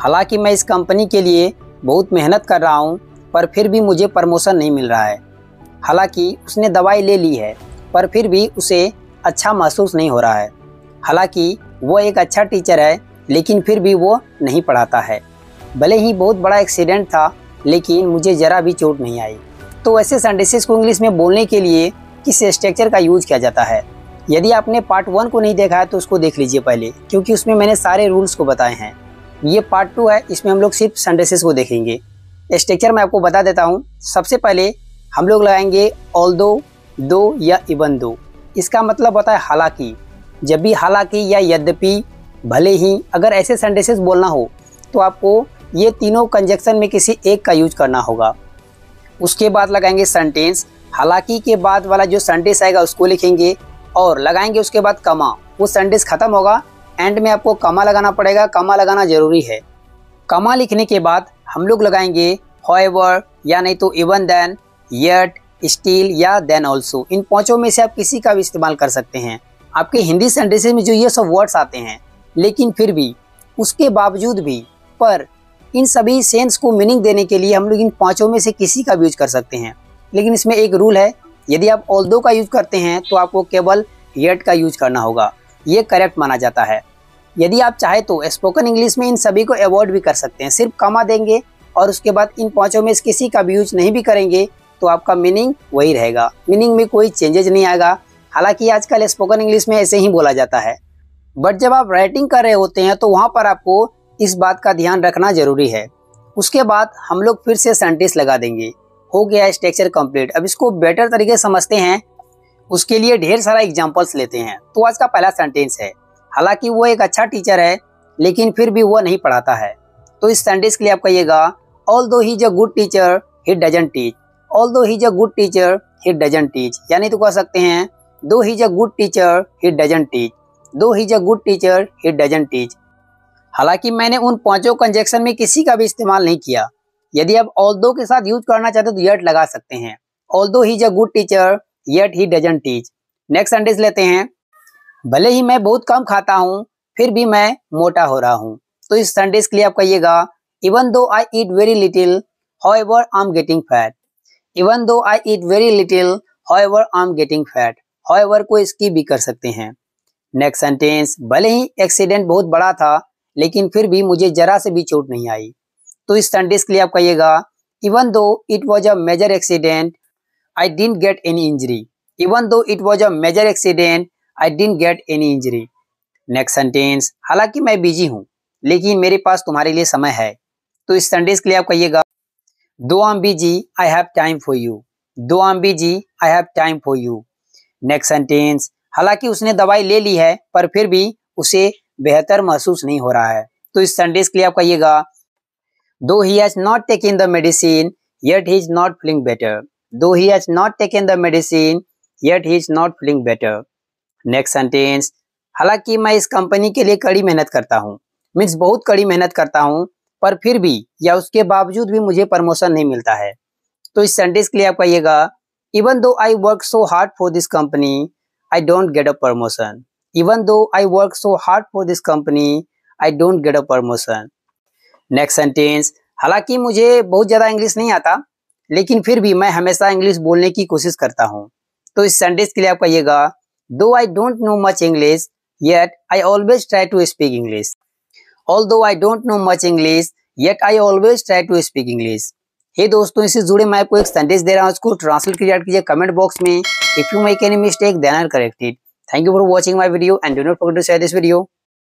हालांकि मैं इस कंपनी के लिए बहुत मेहनत कर रहा हूँ, पर फिर भी मुझे प्रमोशन नहीं मिल रहा है। हालांकि उसने दवाई ले ली है, पर फिर भी उसे अच्छा महसूस नहीं हो रहा है। हालांकि वो एक अच्छा टीचर है, लेकिन फिर भी वो नहीं पढ़ाता है। भले ही बहुत बड़ा एक्सीडेंट था, लेकिन मुझे ज़रा भी चोट नहीं आई। तो ऐसे सेंटेंसेस को इंग्लिश में बोलने के लिए किस स्ट्रक्चर का यूज किया जाता है? यदि आपने पार्ट 1 को नहीं देखा है तो उसको देख लीजिए पहले, क्योंकि उसमें मैंने सारे रूल्स को बताए हैं। ये पार्ट 2 है, इसमें हम लोग सिर्फ सेंटेंसेस को देखेंगे। स्ट्रक्चर मैं आपको बता देता हूँ। सबसे पहले हम लोग लगाएंगे ऑल्दो, दो या इवन दो। इसका मतलब होता है हालांकि। जब भी हालांकि या यद्यपि, भले ही, अगर ऐसे सेंटेंसेस बोलना हो तो आपको ये तीनों कंजक्शन में किसी एक का यूज करना होगा। उसके बाद लगाएंगे सेंटेंस। हालांकि के बाद वाला जो सेंटेंस आएगा उसको लिखेंगे और लगाएंगे उसके बाद कमा। वो सेंटेंस खत्म होगा, एंड में आपको कमा लगाना पड़ेगा। कमा लगाना जरूरी है। कमा लिखने के बाद हम लोग लगाएंगे हाउएवर या नहीं तो इवन देन, येट, स्टिल या देन ऑल्सो। इन पांचों में से आप किसी का भी इस्तेमाल कर सकते हैं। आपके हिंदी सेंटेंसेस में जो ये सब वर्ड्स आते हैं, लेकिन फिर भी उसके बावजूद भी पर इन सभी सेंस को मीनिंग देने के लिए हम लोग इन पांचों में से किसी का भी यूज कर सकते हैं। लेकिन इसमें एक रूल है, यदि आप ऑल्दो का यूज करते हैं तो आपको केवल येट का यूज करना होगा। ये करेक्ट माना जाता है। यदि आप चाहे तो स्पोकन इंग्लिश में इन सभी को अवॉइड भी कर सकते हैं। सिर्फ कमा देंगे और उसके बाद इन पांचों में से किसी का भी यूज नहीं भी करेंगे तो आपका मीनिंग वही रहेगा। मीनिंग में कोई चेंजेज नहीं आएगा। हालांकि आजकल स्पोकन इंग्लिश में ऐसे ही बोला जाता है, बट जब आप राइटिंग कर रहे होते हैं तो वहाँ पर आपको इस बात का ध्यान रखना जरूरी है। उसके बाद हम लोग फिर से सेंटेंस लगा देंगे। हो गया स्ट्रक्चर कंप्लीट। अब इसको बेटर तरीके से समझते हैं, उसके लिए ढेर सारा एग्जांपल्स लेते हैं। तो आज का पहला सेंटेंस है, हालांकि वो एक अच्छा टीचर है, लेकिन फिर भी वो नहीं पढ़ाता है। तो इस सेंटेंस के लिए आप कहिएगा although he is a good teacher he doesn't teach. Although he is a good teacher he doesn't teach, यानी तो कह सकते हैं though he is a good teacher he doesn't teach. Though he is a good teacher he doesn't teach. हालांकि मैंने उन पांचों conjunction में किसी का भी इस्तेमाल नहीं किया। यदि आप ऑल्दो के साथ यूज करना चाहते तो येट लगा सकते हैं। Although he is a good teacher yet he doesn't teach. Next sentence लेते हैं, भले ही मैं बहुत कम खाता हूँ, फिर भी मैं मोटा हो रहा हूँ। तो इस सेंटेंस के लिए आप कहिएगा even though I eat very little however I am getting fat. Even though I eat very little however I am getting fat. However को स्किप भी कर सकते हैं। नेक्स्ट सेंटेंस, भले ही एक्सीडेंट बहुत बड़ा था, लेकिन फिर भी मुझे जरा से भी चोट नहीं आई। तो इस सेंटेंस के लिए आप कहिएगा even though it was a major accident I didn't get any injury. Even though it was a major accident I didn't get any injury. Next sentence, हालांकि मैं बिजी हूँ, लेकिन मेरे पास तुम्हारे लिए समय है। तो इस सेंटेंस के लिए आप कहिएगा though I am busy I have time for you. Though I am busy I have time for you. Next sentence, हालांकि उसने दवाई ले ली है, पर फिर भी उसे बेहतर महसूस नहीं हो रहा है। तो इस सेंटेंस के लिए आप कहिएगा though he has not taken the medicine yet he is not feeling better. Though he has not taken the medicine yet he is not feeling better. Next sentence, हालांकि मैं इस कंपनी के लिए कड़ी मेहनत करता हूँ, मीन्स बहुत कड़ी मेहनत करता हूँ, पर फिर भी या उसके बावजूद भी मुझे प्रमोशन नहीं मिलता है। तो इस सेंटेंस के लिए आप कहिएगा even though I work so hard for this company I don't get a promotion. Even though I work so hard for this company, I don't get a promotion. Next sentence, हालांकि मुझे बहुत ज़्यादा English नहीं आता, लेकिन फिर भी मैं हमेशा इंग्लिश बोलने की कोशिश करता हूँ। तो इस सेंटेंस के लिए आप कहिएगा Though I don't know much English, yet I always try to speak English. Although I don't know much English, yet I always try to speak English. हे दोस्तों, इससे जुड़े मैं आपको एक सेंटेंस दे रहा हूँ, उसको ट्रांसलेट कीजिए कमेंट बॉक्स में। If you make any mistake, then I'll correct it. Thank you for watching my video and do not forget to share this video.